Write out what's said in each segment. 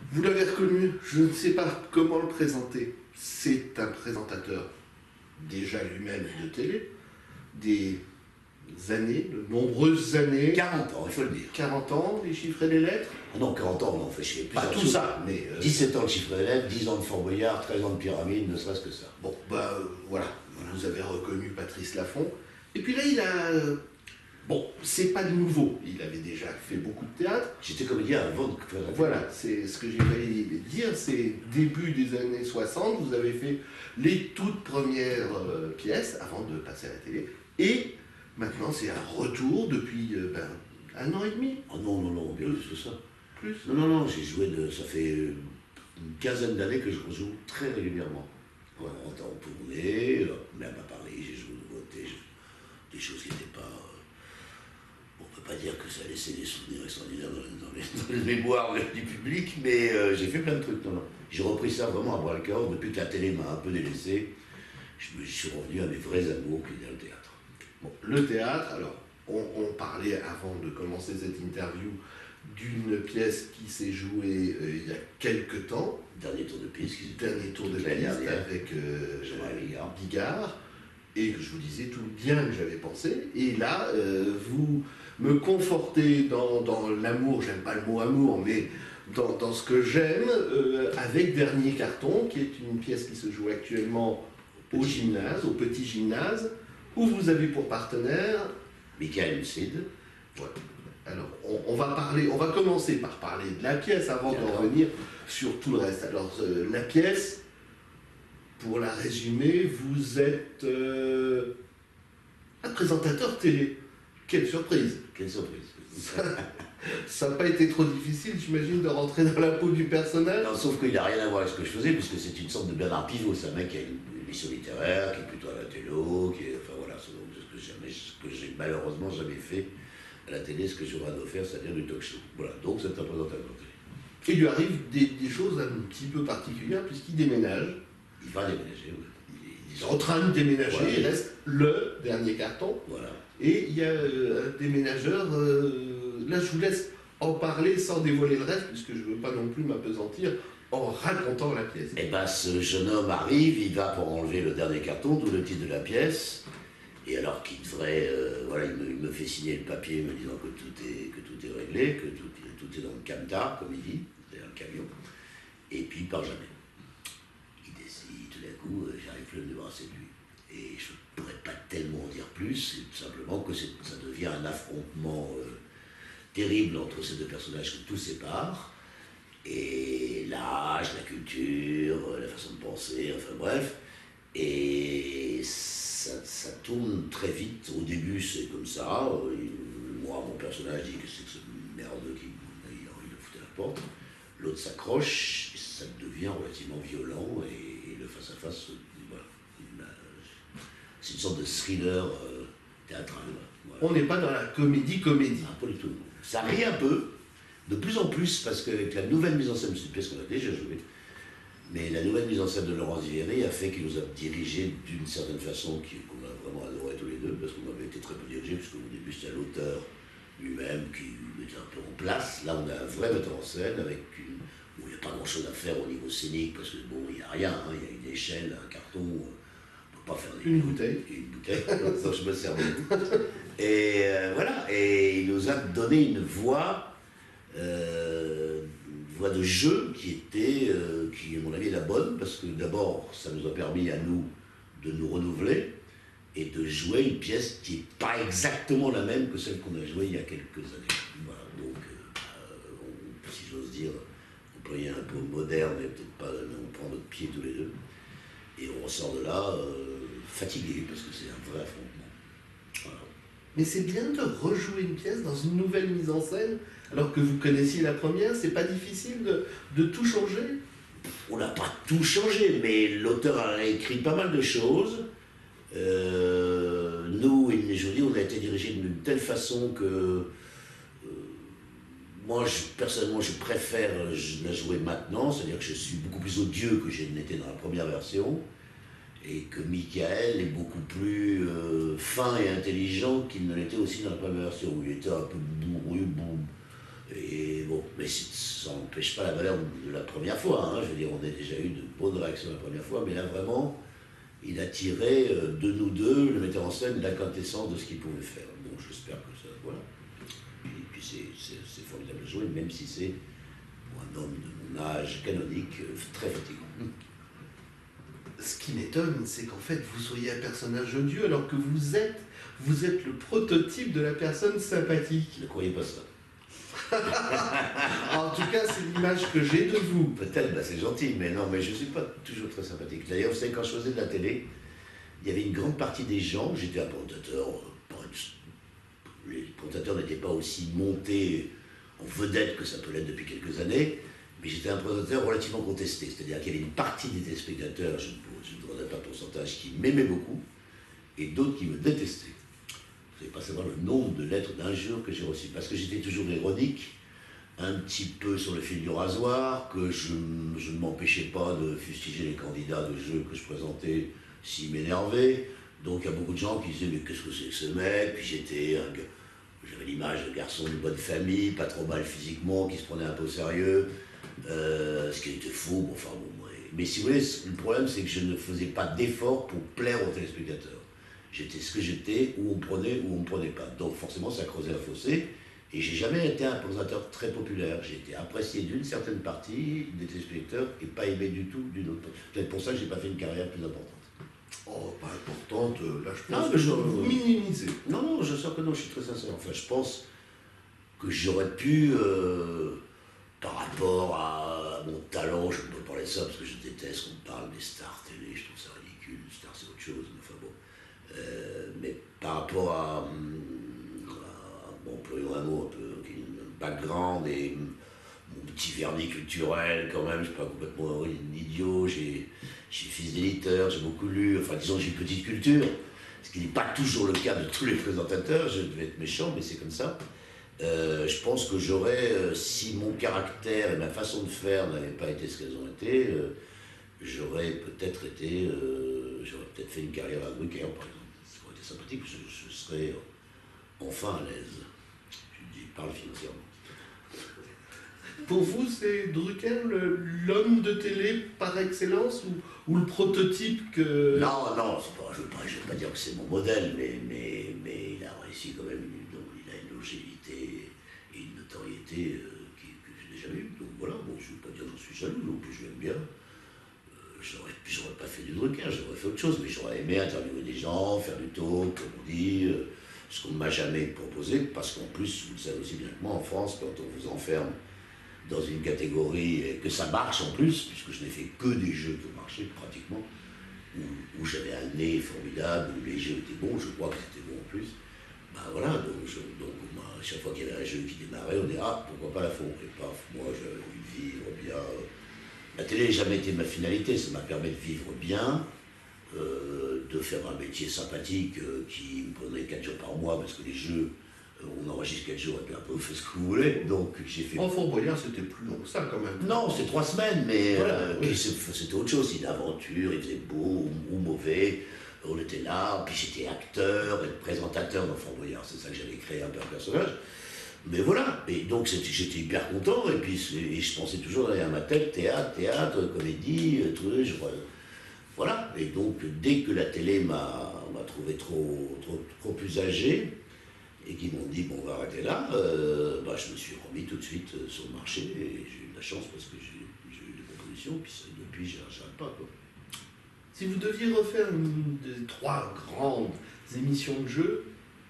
Vous l'avez reconnu, je ne sais pas comment le présenter. C'est un présentateur déjà lui-même de télé, des années, de nombreuses années. 40 ans, il faut le dire. 40 ans, les chiffres et les lettres. Ah non, 40 ans, non, fait chier. Pas tout ça, mais... 17 ans de chiffre d'élève, 10 ans de Fort Boyard, 13 ans de pyramide, ne serait-ce que ça. Bon, voilà, vous avez reconnu Patrice Laffont. Et puis là, il a... Bon, c'est pas nouveau, il avait déjà fait beaucoup de théâtre. J'étais comédien avant de faire la Voilà, c'est ce que j'ai failli dire, c'est début des années 60, vous avez fait les toutes premières pièces avant de passer à la télé. Et maintenant, c'est un retour depuis un an et demi. Oh non, non, non, bien plus que ça. Plus. Non, non, non, j'ai joué ça fait une quinzaine d'années que je rejoue très régulièrement. Ouais, en tournée, même à Paris, j'ai joué de nouveautés, des choses qui n'étaient pas... on ne peut pas dire que ça a laissé des souvenirs extraordinaires dans les mémoires du public, mais j'ai fait plein de trucs. Non, non. J'ai repris ça vraiment à bras-le-corps depuis que la télé m'a un peu délaissé. Je suis revenu à mes vrais amours qui étaient le théâtre. Bon, le théâtre, alors, on parlait avant de commencer cette interview d'une pièce qui s'est jouée il y a quelques temps. Dernier tour de piste. Dernier tour de piste avec Jean-Marie Bigard. Et que je vous disais tout le bien que j'avais pensé. Et là, vous me confortez dans l'amour, j'aime pas le mot amour, mais dans ce que j'aime, avec Dernier Carton, qui est une pièce qui se joue actuellement au gymnase, au petit gymnase, où vous avez pour partenaire... Michael Cid. Ouais. Alors, on va commencer par parler de la pièce avant d'en revenir sur tout le reste. Alors, la pièce, pour la résumer, vous êtes un présentateur télé. Quelle surprise! Quelle surprise! Ça n'a pas été trop difficile, j'imagine, de rentrer dans la peau du personnage. Non, sauf qu'il n'a rien à voir avec ce que je faisais, puisque c'est une sorte de Bernard Pivot. C'est un mec qui a une émission littéraire, qui est plutôt à la télo, qui est... Enfin voilà, c'est ce que j'ai malheureusement jamais fait à la télé, ce que j'aurais à faire, c'est-à-dire du talk show. Voilà, donc c'est un présentateur télé. Il lui arrive des choses un petit peu particulières, puisqu'il déménage. Il va déménager, oui. Il est en train de déménager, voilà. Il reste le dernier carton. Voilà. Et il y a un déménageur, là je vous laisse en parler sans dévoiler le reste, puisque je ne veux pas non plus m'apesantir en racontant la pièce. Et bien ce jeune homme arrive, il va pour enlever le dernier carton, d'où le titre de la pièce. Et alors qu'il devrait, voilà, il me fait signer le papier me disant que tout est réglé, que tout est dans le camtar, comme il dit, c'est un camion. Et puis il part jamais. Il décide, tout d'un coup, j'arrive plus à me débarrasser de lui. Et je ne pourrais pas tellement en dire plus, c'est tout simplement que ça devient un affrontement terrible entre ces deux personnages que tout sépare. Et l'âge, la culture, la façon de penser, enfin bref. Et ça tourne très vite. Au début, c'est comme ça. Moi, mon personnage dit que c'est ce merdeux qui a envie de foutre à la porte. L'autre s'accroche, ça devient relativement violent. Et le face-à-face, voilà. C'est une sorte de thriller théâtral. Voilà. On n'est pas dans la comédie. Ah, pas du tout. Ça rit un peu, de plus en plus, parce qu'avec la nouvelle mise en scène, c'est une pièce qu'on a déjà jouée, mais la nouvelle mise en scène de Laurence Vieri a fait qu'il nous a dirigés d'une certaine façon qu'on a vraiment adoré tous les deux, parce qu'on avait été très peu dirigés, puisqu'au début c'était l'auteur lui-même qui mettait un peu en place. Là on a un vrai metteur en scène où il n'y a pas grand-chose à faire au niveau scénique, parce que bon, il n'y a rien, hein, il y a une échelle, un carton, on ne peut pas faire une bouteille. Une bouteille, donc je me sers de Et voilà, et il nous a donné une voix de jeu qui à mon avis, est la bonne, parce que d'abord, ça nous a permis à nous de nous renouveler et de jouer une pièce qui n'est pas exactement la même que celle qu'on a jouée il y a quelques années. Voilà, donc, si j'ose dire, on peut y aller un peu moderne, mais peut-être pas, on prend notre pied tous les deux, et on ressort de là fatigué, parce que c'est un vrai affrontement. Voilà. Mais c'est bien de rejouer une pièce dans une nouvelle mise en scène, alors que vous connaissiez la première, c'est pas difficile de tout changer? On n'a pas tout changé, mais l'auteur a écrit pas mal de choses. Nous, je vous dis, on a été dirigés d'une telle façon que moi, personnellement, je préfère la jouer maintenant, c'est-à-dire que je suis beaucoup plus odieux que je n'étais dans la première version, et que Michael est beaucoup plus fin et intelligent qu'il ne l'était aussi dans la première version, où il était un peu bourru, et bon, mais ça n'empêche pas la valeur de la première fois. Hein. Je veux dire, on a déjà eu de bonnes réactions la première fois, mais là vraiment, il a tiré de nous deux, le metteur en scène, la quintessence de ce qu'il pouvait faire. Bon, j'espère que ça, voilà. Et puis c'est formidable de jouer, même si c'est pour un homme de mon âge canonique très fatigant. Ce qui m'étonne, c'est qu'en fait, vous soyez un personnage odieux alors que vous êtes le prototype de la personne sympathique. Ne croyez pas ça. En tout cas, c'est l'image que j'ai de vous. Peut-être, bah c'est gentil, mais non, mais je ne suis pas toujours très sympathique. D'ailleurs, vous savez, quand je faisais de la télé, il y avait une grande partie des gens, j'étais un présentateur, les présentateurs n'étaient pas aussi montés en vedette que ça peut l'être depuis quelques années, mais j'étais un présentateur relativement contesté, c'est-à-dire qu'il y avait une partie des téléspectateurs, je ne voudrais pas de pourcentage, qui m'aimaient beaucoup, et d'autres qui me détestaient. Vous ne savez pas savoir le nombre de lettres d'injures que j'ai reçues, parce que j'étais toujours ironique, un petit peu sur le fil du rasoir, que je ne m'empêchais pas de fustiger les candidats de jeu que je présentais s'ils m'énervaient. Donc il y a beaucoup de gens qui disaient mais qu'est-ce que c'est que ce mec? Puis j'avais l'image de garçon de bonne famille, pas trop mal physiquement, qui se prenait un peu au sérieux, ce qui était faux, bon, enfin bon. Mais si vous voulez, le problème c'est que je ne faisais pas d'effort pour plaire aux téléspectateurs. J'étais ce que j'étais, où on me prenait, où on me prenait pas. Donc forcément ça creusait un fossé. Et j'ai jamais été un présentateur très populaire. J'ai été apprécié d'une certaine partie des téléspectateurs et pas aimé du tout d'une autre. Peut-être pour ça que j'ai pas fait une carrière plus importante. Oh, pas importante, là je pense Non, que mais vous minimisez. Non, je sens que non, je suis très sincère. Enfin, je pense que j'aurais pu, par rapport à mon talent, je ne peux pas parler de ça parce que je déteste qu'on parle des stars télé, je trouve ça ridicule. Une star c'est autre chose, mais enfin bon. Mais par rapport à bon, employons un mot un peu, un background et mon petit vernis culturel quand même, je ne suis pas complètement idiot, j'ai fils d'éditeur, j'ai beaucoup lu, enfin disons j'ai une petite culture, ce qui n'est pas toujours le cas de tous les présentateurs, je devais être méchant, mais c'est comme ça. Je pense que j'aurais, si mon caractère et ma façon de faire n'avaient pas été ce qu'elles ont été, j'aurais peut-être fait une carrière à Drucker par exemple. Ça aurait été sympathique, je serais enfin à l'aise. Je parle financièrement. Pour vous, c'est Drucker l'homme de télé par excellence ou le prototype que... Non, je ne veux pas dire que c'est mon modèle, mais il a réussi quand même, il a une longévité et une notoriété que je n'ai jamais eue. Donc voilà, bon, je ne veux pas dire que je suis jaloux, non plus je l'aime bien. J'aurais pas fait du Drucker, j'aurais fait autre chose, mais j'aurais aimé interviewer des gens, faire du talk, comme on dit, ce qu'on ne m'a jamais proposé, parce qu'en plus, vous le savez aussi bien que moi, en France, quand on vous enferme dans une catégorie, et que ça marche en plus, puisque je n'ai fait que des jeux qui ont marché pratiquement, où j'avais un nez formidable, où les jeux étaient bons, je crois que c'était bon en plus, ben voilà, donc à chaque fois qu'il y avait un jeu qui démarrait, on dit ah, pourquoi pas la fond, et paf, moi j'avais envie de vivre bien. La télé n'a jamais été ma finalité, ça m'a permis de vivre bien, de faire un métier sympathique qui me prenait 4 jours par mois, parce que les jeux, on enregistre 4 jours et puis un peu vous faites ce que vous voulez. Donc j'ai fait. En Fort Boyard, c'était plus long que ça quand même. Non, c'est 3 semaines, mais voilà, oui. C'était autre chose, une aventure, il faisait beau ou mauvais. On était là, puis j'étais acteur et présentateur dans Fort Boyard, c'est ça que j'avais créé un peu un personnage. Mais voilà, et donc j'étais hyper content, et puis je pensais toujours derrière ma tête, théâtre, comédie, truc, voilà. Et donc dès que la télé m'a trouvé trop plus âgé, et qu'ils m'ont dit, bon, on va arrêter là, je me suis remis tout de suite sur le marché, et j'ai eu de la chance parce que j'ai eu des propositions, puis depuis, j'arrête pas, quoi. Si vous deviez refaire une des 3 grandes émissions de jeu,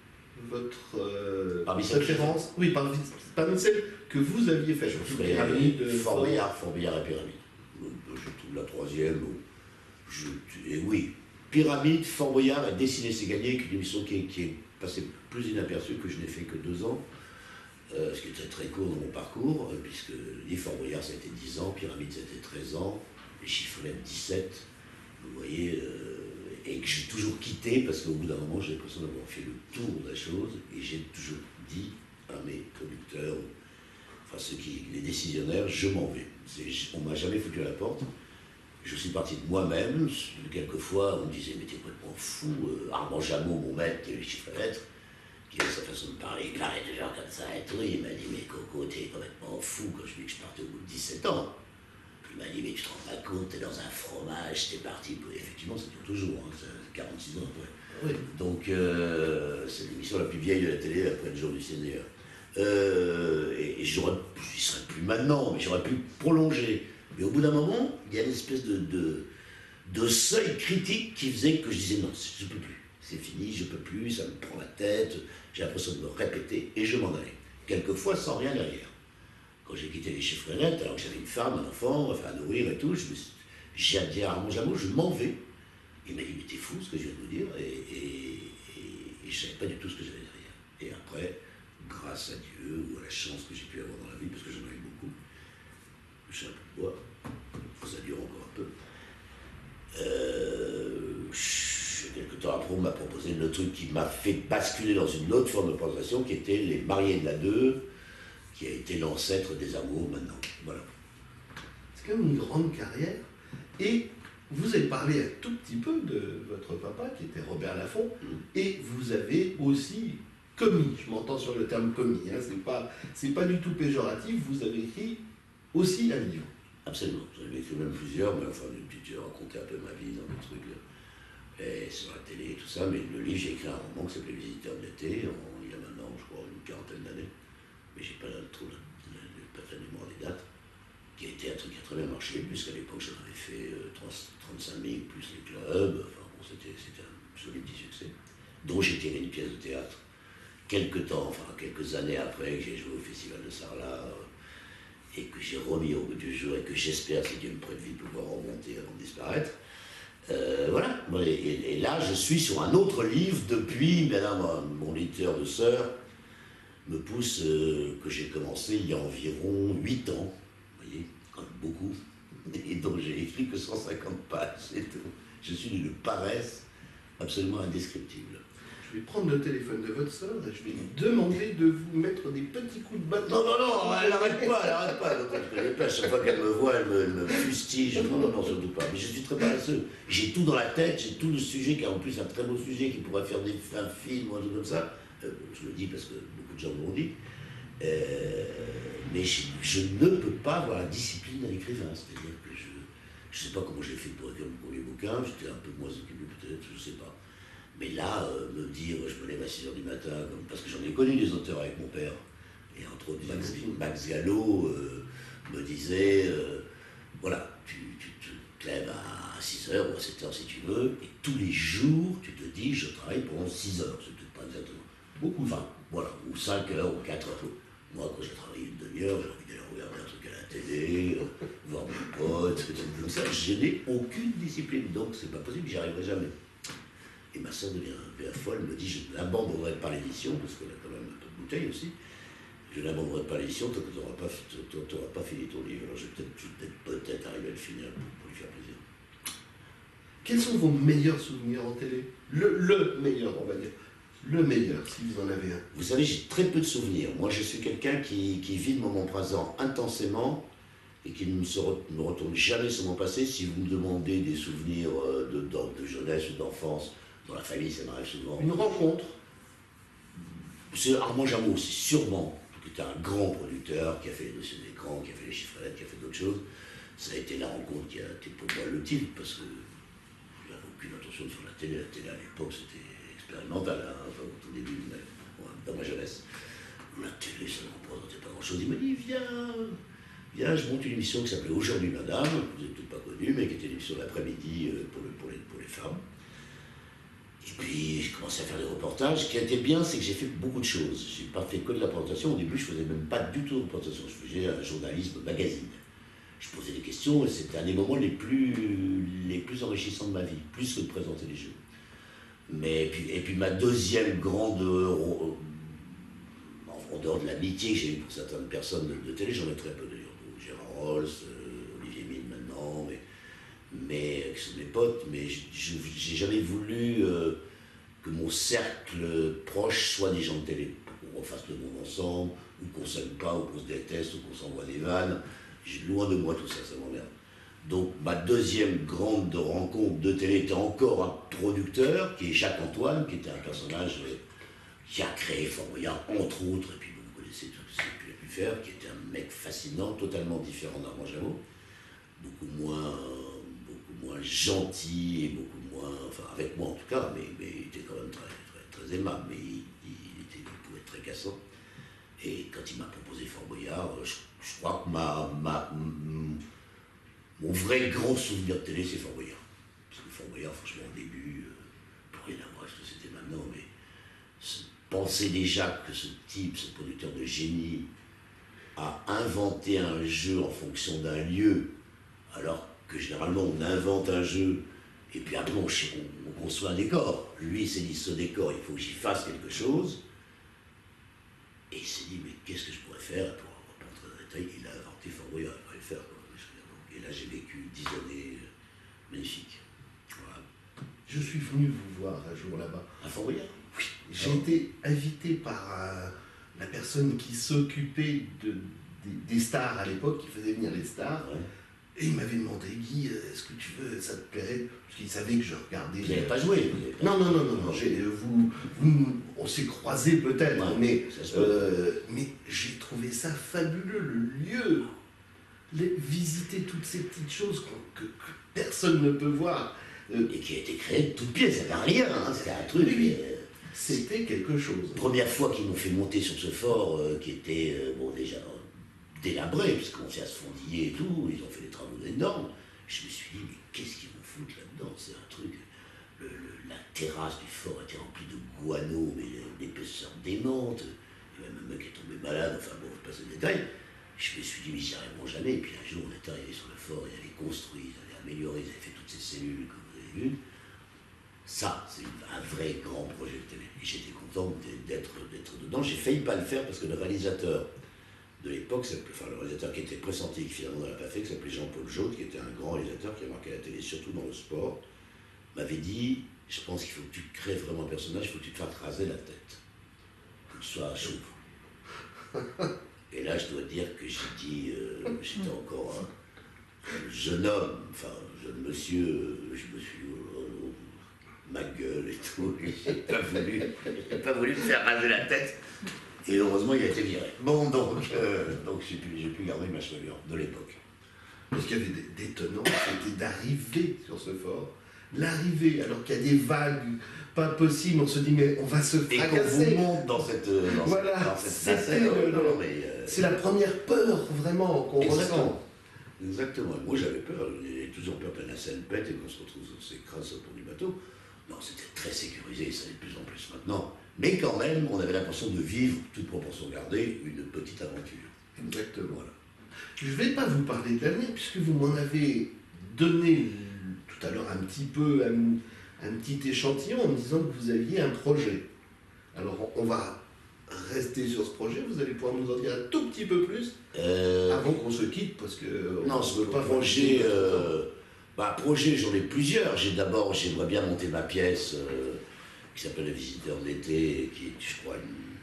votre préférence, oui, parmi celles que vous aviez faites, je ferais Fort Boyard et Pyramide. Je trouve la 3e, et oui, Pyramide, Fort Boyard et Dessiner c'est gagné, une émission qui est passée plus inaperçue, que je n'ai fait que 2 ans, ce qui était très court dans mon parcours, puisque les Fort Boyard ça a été 10 ans, Pyramide ça a été 13 ans, les chiffrelettes 17, vous voyez, et que j'ai toujours quitté parce qu'au bout d'un moment j'ai l'impression d'avoir fait le tour de la chose, et j'ai toujours dit à mes producteurs, enfin les décisionnaires, je m'en vais. On m'a jamais foutu à la porte. Je suis parti de moi-même. Quelquefois, on me disait, mais t'es complètement fou. Armand Jameau, mon maître, qui est le chiffre à lettres, qui avait sa façon de parler, il parlait de gens comme ça et tout. Il m'a dit, mais Coco, t'es complètement fou. Quand je lui ai dit que je partais au bout de 7 ans. Il m'a dit, mais tu te rends pas compte, t'es dans un fromage, t'es parti. Effectivement, ça dure toujours, hein, c'est 46 ans après. Oui. Donc, c'est l'émission la plus vieille de la télé après le jour du Seigneur. Et j'y serais plus maintenant, mais j'aurais pu prolonger. Mais au bout d'un moment, il y a une espèce de seuil critique qui faisait que je disais non, je ne peux plus. C'est fini, je ne peux plus, ça me prend la tête, j'ai l'impression de me répéter, et je m'en allais. Quelquefois sans rien derrière. Quand j'ai quitté les chiffrenettes, alors que j'avais une femme, un enfant, enfin, à nourrir et tout, j'ai dit à mon Jameau, je m'en vais. Il m'a dit, mais t'es fou ce que je viens de vous dire, et je ne savais pas du tout ce que j'avais derrière. Et après, grâce à Dieu, ou à la chance que j'ai pu avoir dans la vie, parce que j'en ai eu beaucoup, je sais un peu quoi, ça dure encore un peu. Quelques temps après, on m'a proposé le truc qui m'a fait basculer dans une autre forme de présentation, qui était Les Mariés de la 2, qui a été l'ancêtre des Amours maintenant. Voilà. C'est quand même une grande carrière. Et vous avez parlé un tout petit peu de votre papa, qui était Robert Laffont, et vous avez aussi commis, je m'entends sur le terme commis, hein, c'est pas du tout péjoratif, vous avez écrit aussi un livre. Absolument, j'en ai écrit même plusieurs, mais enfin, j'ai raconté un peu ma vie dans des trucs, et sur la télé et tout ça, mais le livre, j'ai écrit un roman qui s'appelait Visiteurs de l'été, il y a maintenant, je crois, une quarantaine d'années, mais j'ai pas la mémoire des dates, qui a été un truc qui a très bien marché, puisqu'à l'époque, j'en avais fait 35 000, plus les clubs, enfin bon, c'était un solide petit succès, dont j'ai tiré une pièce de théâtre, quelques années après que j'ai joué au Festival de Sarlat, et que j'ai remis au bout du jour, et que j'espère, si Dieu me prête vie, pouvoir remonter avant de disparaître. Voilà. Et là, je suis sur un autre livre depuis, maintenant, mon éditeur de sœur me pousse, que j'ai commencé il y a environ 8 ans, vous voyez, quand même beaucoup, et donc j'ai écrit que 150 pages, c'est tout. Je suis d'une paresse absolument indescriptible. Je vais prendre le téléphone de votre sœur et je vais lui demander de vous mettre des petits coups de bâton. Non, elle n'arrête pas. Donc, je connais pas. Chaque fois qu'elle me voit, elle me fustige. Non, surtout pas. Mais je suis très paresseux. J'ai tout dans la tête, j'ai tout le sujet, qui est en plus un très beau sujet, qui pourrait faire un film ou un truc comme ça. Je le dis parce que beaucoup de gens me l'ont dit. Mais je ne peux pas avoir la discipline d'un écrivain. C'est-à-dire que je ne sais pas comment j'ai fait pour écrire mon premier bouquin. J'étais un peu moins occupé peut-être, je ne sais pas. Mais là, me dire, je me lève à 6h du matin, parce que j'en ai connu des auteurs avec mon père, et entre autres Max Gallo me disait, voilà, tu te lèves à 6h ou à 7h si tu veux, et tous les jours, tu te dis, je travaille pendant 6 heures, c'est peut-être pas exactement. Beaucoup. Enfin, voilà, ou 5 heures, ou 4 heures. Moi, quand j'ai travaillé une demi-heure, j'ai envie d'aller regarder un truc à la télé, voir mes potes, des trucs comme ça. Je n'ai aucune discipline, donc c'est pas possible, j'y arriverai jamais. Et ma soeur devient un peu folle, me dit, je n'abandonnerai pas l'édition, parce qu'elle a quand même un peu de bouteille aussi, je n'abandonnerai pas l'édition tant que tu n'auras pas fini ton livre. Alors je vais peut-être arriver à le finir pour lui faire plaisir. Quels sont vos meilleurs souvenirs en télé? Le meilleur, on va dire. Le meilleur, si vous en avez un. Vous savez, j'ai très peu de souvenirs. Moi, je suis quelqu'un qui vit le moment présent intensément et qui ne me retourne jamais sur mon passé. Si vous me demandez des souvenirs de jeunesse ou d'enfance, dans la famille, ça m'arrive souvent. Une rencontre. C'est Armand Jameau, c'est sûrement, qui était un grand producteur, qui a fait les dossiers d'écran, qui a fait les chiffrettes, qui a fait d'autres choses. Ça a été la rencontre qui a été pour moi le titre, parce que je n'avais aucune intention de faire la télé. La télé à l'époque, c'était expérimental, hein, enfin, au tout début, mais, dans ma jeunesse. La télé, ça ne représentait pas grand-chose. Il m'a dit, viens, je monte une émission qui s'appelait Aujourd'hui Madame, vous n'êtes peut-être pas connue, mais qui était une émission l'après-midi pour les femmes. Et puis, j'ai commencé à faire des reportages. Ce qui a été bien, c'est que j'ai fait beaucoup de choses. Je n'ai pas fait que de la présentation. Au début, je ne faisais même pas du tout de présentation. Je faisais un journalisme magazine. Je posais des questions et c'était un des moments les plus enrichissants de ma vie, plus que de présenter les jeux. Et puis ma deuxième grande, en dehors de l'amitié que j'ai eue pour certaines personnes de télé, j'en ai très peu d'ailleurs. Gérard Rolls, Olivier Mine maintenant, mais qui sont mes potes, mais j'ai jamais voulu que mon cercle proche soit des gens de télé, qu'on refasse le monde ensemble, ou qu'on s'aime pas, ou qu'on se déteste, ou qu'on s'envoie des vannes. Loin de moi tout ça, ça m'emmerde. Donc ma deuxième grande rencontre de télé était encore un producteur, qui est Jacques Antoine, qui était un personnage qui a créé Fort Boyard, entre autres, et puis vous connaissez tout, c'est la plus pu faire, qui était un mec fascinant, totalement différent d'Armand Jameau, beaucoup moins gentil et beaucoup moins, enfin avec moi en tout cas, mais il était quand même très aimable, mais il pouvait être très cassant. Et quand il m'a proposé Fort Boyard, je crois que mon vrai grand souvenir de télé, c'est Fort Boyard. Parce que Fort Boyard, franchement, au début, pour rien à voir avec ce que c'était maintenant, mais penser déjà que ce type, ce producteur de génie, a inventé un jeu en fonction d'un lieu, alors que généralement on invente un jeu et puis après on construit un décor. Lui il s'est dit ce décor, il faut que j'y fasse quelque chose. Et il s'est dit mais qu'est-ce que je pourrais faire pour pas entrer dans le détail. Il a inventé Fort Boyard, il fallait le faire. Quoi. Et là j'ai vécu 10 années magnifiques. Voilà. Je suis venu vous voir un jour là-bas. À Fort Boyard? Oui. J'ai été invité par la personne qui s'occupait des stars à l'époque, qui faisait venir les stars. Ouais. Et il m'avait demandé, Guy, est-ce que tu veux, ça te plairait? Parce qu'il savait que je regardais. Vous n'avez pas joué? Non. On s'est croisés peut-être, ouais, mais j'ai trouvé ça fabuleux, le lieu. Visiter toutes ces petites choses que personne ne peut voir. Et qui a été créé de toutes pièces, ça n'a rien, hein, c'était un truc. Oui. C'était quelque chose. Première fois qu'ils m'ont fait monter sur ce fort qui était déjà délabré, puisqu'on s'est asfondillé et tout, ils ont fait des travaux énormes. Je me suis dit, mais qu'est-ce qu'ils vont foutre là-dedans? C'est un truc. La terrasse du fort était remplie de guano, mais d'épaisseur démente. Il y a même un mec qui est tombé malade, enfin bon, je passe le détail. Je me suis dit, mais j'y arriveront jamais. Et puis un jour, on est arrivé sur le fort, ils avaient construit, ils avaient amélioré, ils avaient fait toutes ces cellules que vous avez vues. Ça, c'est un vrai grand projet de télé. Et j'étais content d'être dedans. J'ai failli pas le faire parce que le réalisateur de l'époque, le réalisateur qui était pressenti, qui finalement ne l'a pas fait, qui s'appelait Jean-Paul Jaude, qui était un grand réalisateur qui a marqué la télé, surtout dans le sport, m'avait dit, je pense qu'il faut que tu crées vraiment un personnage, il faut que tu te fasses raser la tête. Que tu sois chauve. Et là, je dois dire que j'ai dit, j'étais encore un jeune homme, enfin, jeune monsieur, je me suis ma gueule et tout, j'ai pas voulu me faire raser la tête, et heureusement il a été viré. Bon, donc j'ai pu garder ma chevelure de l'époque. Parce qu'il y avait d'étonnant, c'était d'arriver sur ce fort, l'arrivée, alors qu'il y a des vagues pas possibles, on se dit mais on va se fracasser. Et qu'on vous monte dans cette voilà, c'est la première peur vraiment qu'on ressent. Exactement, moi j'avais peur, j'ai toujours peur que la nacelle pète et qu'on se retrouve s'écrase au pont du bateau. Non, c'était très sécurisé, ça l'est de plus en plus maintenant. Mais quand même, on avait l'impression de vivre, toute proportion gardée, une petite aventure. Exactement. Voilà. Je ne vais pas vous parler de l'avenir, puisque vous m'en avez donné tout à l'heure un petit peu, un petit échantillon en me disant que vous aviez un projet. Alors, on va rester sur ce projet, vous allez pouvoir nous en dire un tout petit peu plus avant qu'on se quitte, parce que... Non, ce projet... projet, j'en ai plusieurs. J'aimerais bien monter ma pièce qui s'appelle Le Visiteur d'été, qui est, je crois,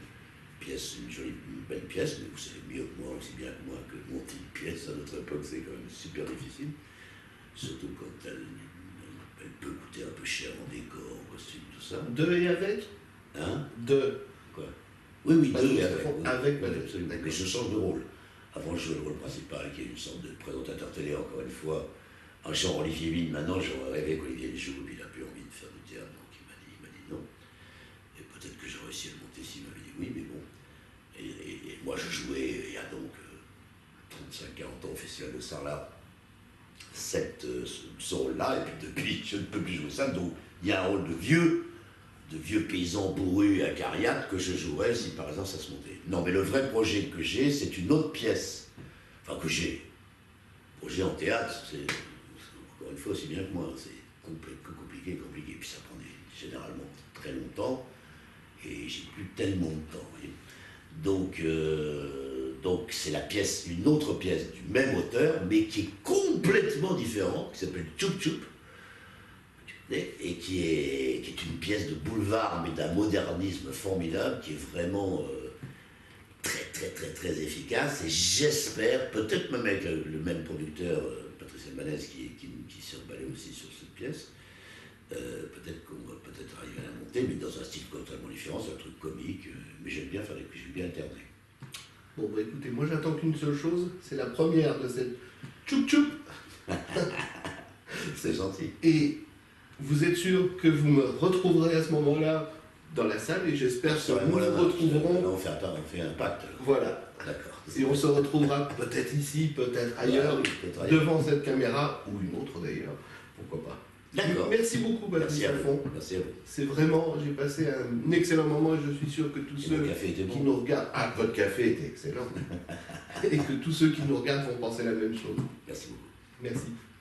une belle pièce, mais vous savez mieux que moi, aussi bien que moi, que monter une pièce à notre époque, c'est quand même super difficile. Surtout quand elle peut coûter un peu cher en décor, en costume, tout ça. Deux et avec? Hein? Deux. Quoi? Oui, deux et avec. Oui, absolument. Mais je change de rôle. Avant, je jouais le rôle principal, qui est une sorte de présentateur télé, encore une fois. Un genre Olivier Mine, maintenant j'aurais rêvé qu'Olivier les joue, puis il n'a plus envie de faire du théâtre, donc il m'a dit non. Et peut-être que j'aurais réussi à le monter s'il m'avait dit oui, mais bon. Et moi je jouais, il y a donc 35-40 ans au Festival de Sarlat, ce rôle-là, et puis depuis je ne peux plus jouer ça, donc il y a un rôle de vieux paysan bourru à Cariat que je jouerais si par exemple ça se montait. Non, mais le vrai projet que j'ai, c'est une autre pièce, enfin que j'ai. Projet en théâtre, c'est... Encore une fois, aussi bien que moi, c'est compliqué, puis ça prend généralement très longtemps, et j'ai plus tellement de temps. Donc c'est une autre pièce du même auteur, mais qui est complètement différente, qui s'appelle Tchoup Tchoup, et qui est une pièce de boulevard, mais d'un modernisme formidable, qui est vraiment très efficace, et j'espère, peut-être même avec le même producteur, Patrice Manès, qui s'est emballé aussi sur cette pièce, peut-être qu'on va arriver à la monter, mais dans un style totalement différent, c'est un truc comique, mais j'aime bien alterner. Bon, bah écoutez, moi j'attends qu'une seule chose, c'est la première de cette tchoup tchoup. C'est gentil. Et vous êtes sûr que vous me retrouverez à ce moment-là dans la salle et j'espère que nous nous retrouverons. Là, on fait un pacte. Alors. Voilà. D'accord. Et on se retrouvera peut-être ici, peut-être ailleurs, devant cette caméra, ou une autre d'ailleurs, pourquoi pas. D'accord. Merci beaucoup, Patrice Lafont. Merci à vous. C'est vraiment, j'ai passé un excellent moment et je suis sûr que tous ceux qui nous regardent... Ah, votre café était excellent. Et que tous ceux qui nous regardent vont penser la même chose. Merci beaucoup. Merci.